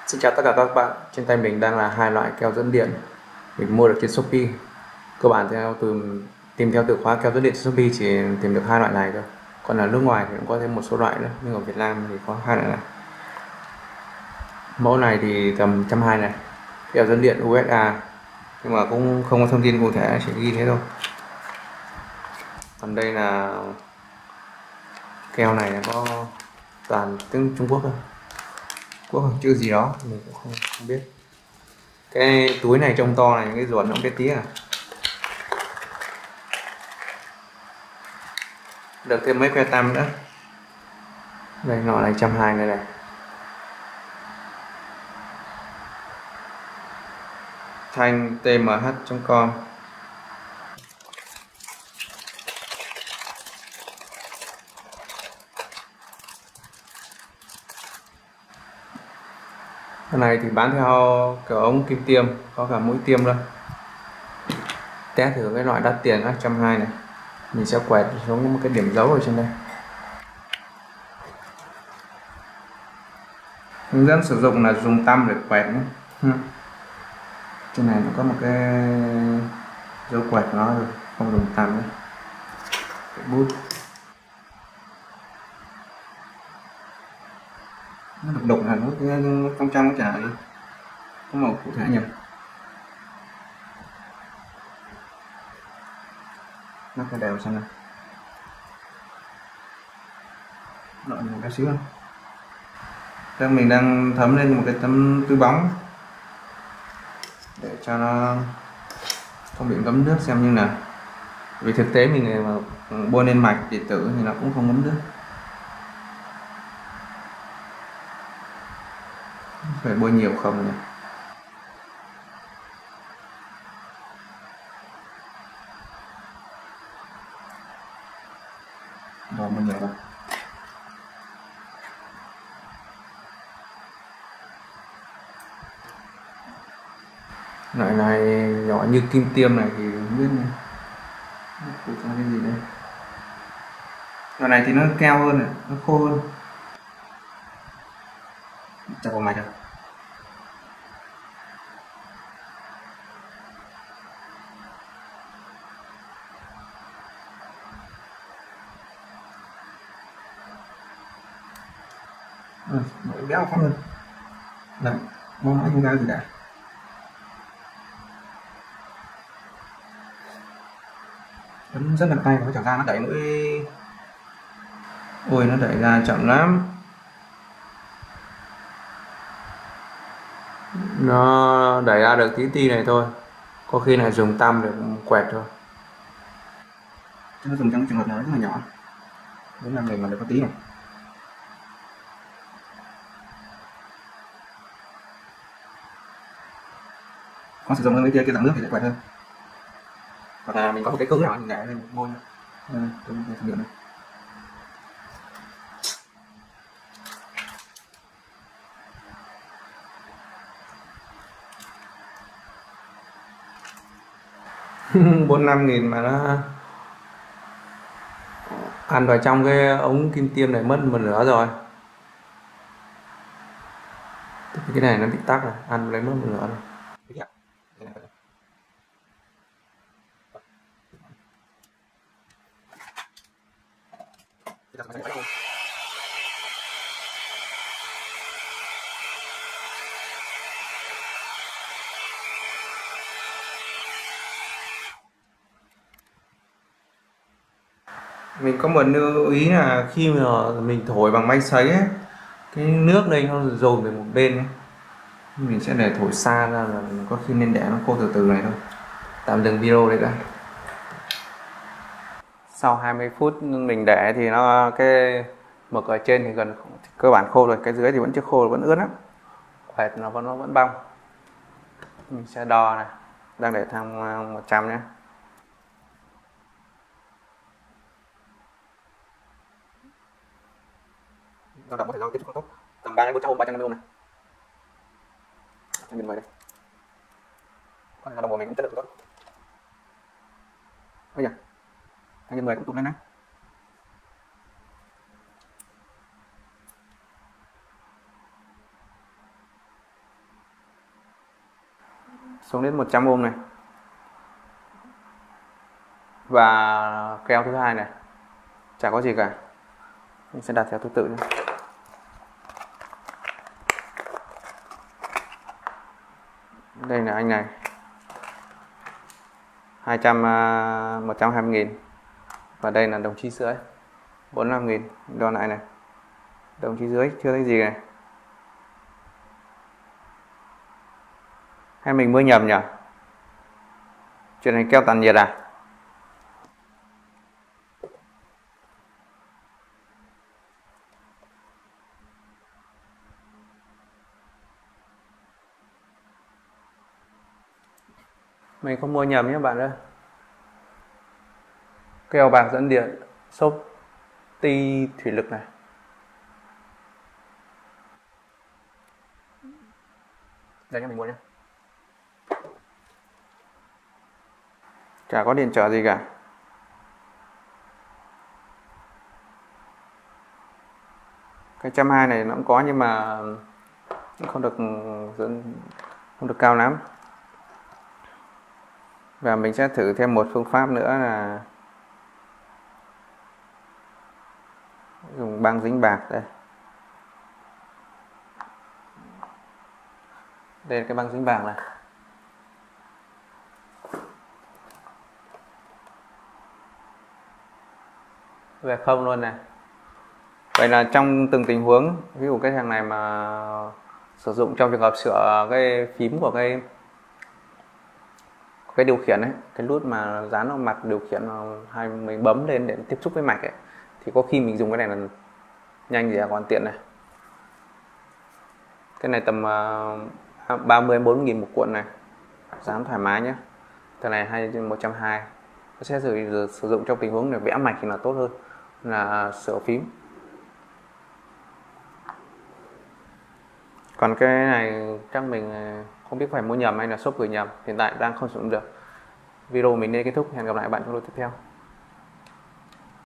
Xin chào tất cả các bạn, trên tay mình đang là hai loại keo dẫn điện mình mua được trên Shopee. Cơ bản tìm theo từ khóa keo dẫn điện trên Shopee chỉ tìm được hai loại này thôi. Còn ở nước ngoài thì cũng có thêm một số loại nữa, nhưng ở Việt Nam thì có hai loại này. Mẫu này thì tầm 120 này, keo dẫn điện USA, nhưng mà cũng không có thông tin cụ thể, chỉ ghi thế thôi. Còn đây là keo này là có toàn tiếng Trung Quốc thôi, quốc chữ gì đó mình cũng không biết. Cái túi này trông to này, cái ruột nó cũng bé tí à. Được thêm mấy que tăm nữa. Đây nọ này 120 này. Thanh tmh.com. Cái này thì bán theo kiểu ống kim tiêm, có cả mũi tiêm luôn. Test thử cái loại đắt tiền 120 này. Mình sẽ quẹt xuống một cái điểm dấu ở trên đây. Hướng dẫn sử dụng là dùng tăm để quẹt nhé. Trên này nó có một cái dấu quẹt của nó rồi, không dùng tăm nữa. Cái bút nó đục đục là nó trong trong chả có màu cụ thể nhỉ. Nó phải đều xem nào. Lợi một cái xíu không? Đang mình đang thấm lên một cái tấm túi bóng để cho nó không bị ngấm nước xem như nào. Vì thực tế mình mà bôi lên mạch điện tử thì nó cũng không ngấm nước. Phải bôi nhiều không nhỉ? Rồi bôi nhiều rồi. Loại này nhỏ như kim tiêm này thì không biết này. Phụ cho cái gì đây? Loại này thì nó keo hơn này, nó khô hơn. Chặt vào mạch rồi. Béo không hơn. Đấy, nó nói không ra gì cả. Ấn rất là tay, nó chẳng ra nó đẩy mũi. Ôi nó đẩy ra chậm lắm. Nó đẩy ra được tí ti này thôi. Có khi lại dùng tăm để quẹt thôi. Nó dùng trong trường hợp này rất là nhỏ. Đến là mình mà được có tí này. Có sử dụng cái kia dạng nước thì sẽ quẹt hơn. Hoặc là mình có một cái cứng nào mình để lên môi. Thử nghiệm này. Bốn năm nghìn mà nó ăn vào trong cái ống kim tiêm này mất một nửa rồi. Cái này nó bị tắc rồi, ăn lấy mất một nửa rồi. Mình có một lưu ý là khi mà mình thổi bằng máy sấy ấy, cái nước đây nó dồn về một bên ấy. Mình sẽ để thổi xa ra, là có khi nên để nó khô từ từ này thôi. Tạm dừng video đây đã. Sau 20 phút mình để thì nó cái mực ở trên thì gần cơ bản khô rồi, cái dưới thì vẫn chưa khô, vẫn ướt lắm, quẹt nó vẫn bong. Mình sẽ đo này, đang để thang 100 nhé. Dao động có thể do tiếp xúc không tốt, tầm 3-400 ohm, 350 ohm này. Nhìn vào đây, con đồng hồ mình cũng chất lượng tốt. Bây giờ thang nhân 10 cũng tụt lên đấy. xuống đến 100 ohm này. Và keo thứ hai này chả có gì cả, mình sẽ đặt theo thứ tự nhé. Đây là anh này 120.000, và đây là đồng chí rưỡi 45.000. Đo lại này, đồng chí rưỡi chưa thấy gì này, hay mình mới nhầm nhỉ? Chuyện này keo tản nhiệt à? Mình không mua nhầm nhé bạn ơi. Keo bạc dẫn điện xốp ti thủy lực này. Đây cho mình mua nhé. Chả có điện trở gì cả. Cái 120 này nó cũng có nhưng mà không được cao lắm. Và mình sẽ thử thêm một phương pháp nữa là dùng băng dính bạc đây. Đây là cái băng dính bạc này. Về không luôn này. Vậy là trong từng tình huống, ví dụ cái thằng này mà sử dụng trong trường hợp sửa cái phím của cái điều khiển ấy, cái nút mà dán vào mặt điều khiển hay mình bấm lên để tiếp xúc với mạch ấy, thì có khi mình dùng cái này là nhanh gì còn tiện này. Cái này tầm 30-40 nghìn một cuộn này, dán thoải mái nhé. Cái này 120, nó sẽ sử dụng trong tình huống để vẽ mạch thì là tốt hơn là sửa phím. Còn cái này chắc mình không biết phải mua nhầm hay là shop gửi nhầm, hiện tại đang không sử dụng được. Video mình nên kết thúc, hẹn gặp lại bạn trong video tiếp theo.